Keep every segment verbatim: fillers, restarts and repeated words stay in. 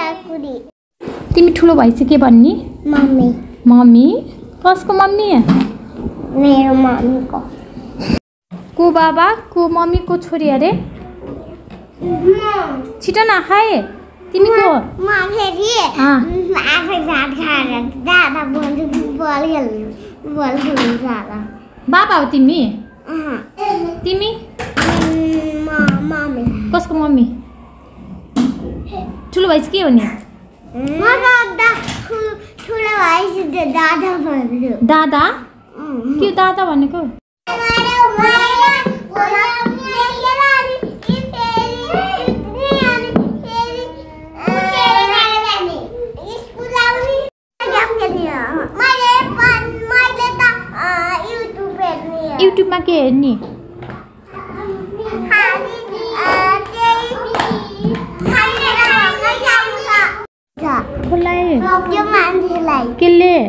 तिमी ठुलो भएपछि के भन्नी? मम्मी। मम्मी? कसको मम्मी? मेरो मम्मीको। को बाबा को मम्मी को छोरी अरे? छिटो न खाए तिमी को? म फेरि आफै भात खाएर दादा भन्छु बल खेल्नु बल खेल्नु जाँदा। बाबा हो तिमी? तिमी? म मम्मी। कसको मम्मी? ठुलो भएपछि के हो नि? म दादा ठुलो भएपछि दादा भन्छु। दादा? के दादा भनेको? युट्युबमा के हेर्ने? केले?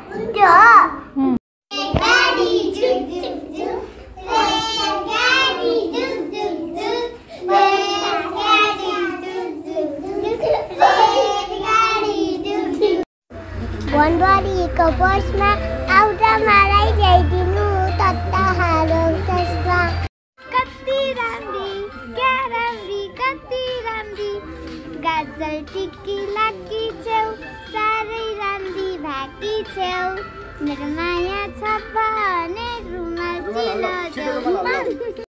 बनबारीको बसमा आउँदा मलाई ल्याइदिनु तत्ता हालो त्यसमा। कति राम्री क्या राम्री कति राम्री गाजल टिकी लाकी छेउ साह्रै राम्री भाकी छेउ मेरो माया छ भने रुमाल चिलो